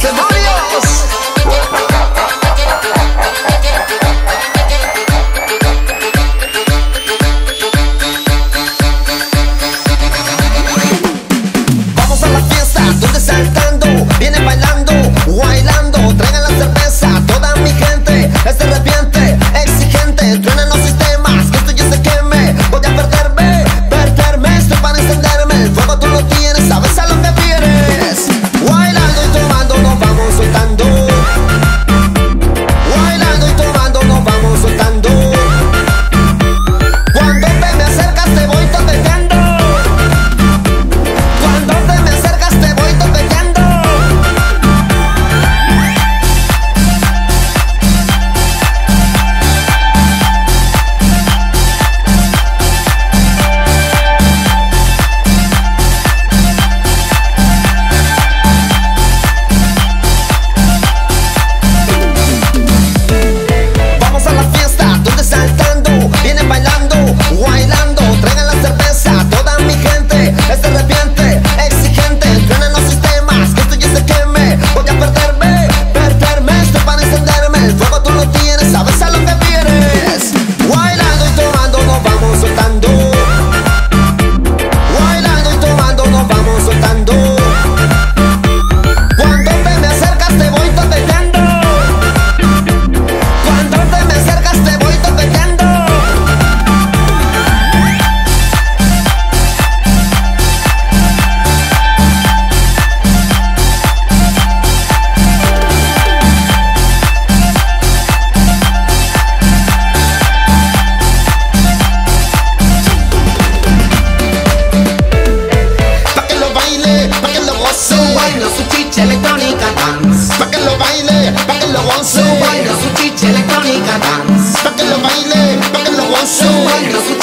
demonios. Vamos a la fiesta, donde saltando, vienen bailando, bailando, traigan la cerveza, toda mi gente es de arrepiente, exigente, truenan los sistemas, que esto ya se queme, voy a perderme, estoy para encenderme, el fuego tú lo tienes, sabes a lo que vienes, bailando y tomando nos vamos soltando, bailando y tomando nos vamos soltando, cuando te me acercas te voy toqueteando, cuando te me acercas te voy toqueteando. Vamos a la fiesta, donde saltando, vienen bailando, bailando, traigan la cerveza, toda mi gente es de arrepiente, exigente, truenan los sistemas, que esto ya se queme, voy a perderme, estoy para encenderme, el fuego tú lo tienes, sabes a lo que vienes, bailando y tomando nos vamos soltando, bailando y tomando nos vamos soltando, cuando te me acercas te voy toqueteando, cuando te me acercas te voy toqueteando. Pa' que lo baile, pa' que lo goce, Su baile, su chicha electrónica dance. pa' que lo baile, pa' que lo goce, Su baile, su chicha electrónica dance. pa' que lo baile, pa' que lo goce. Su baile, su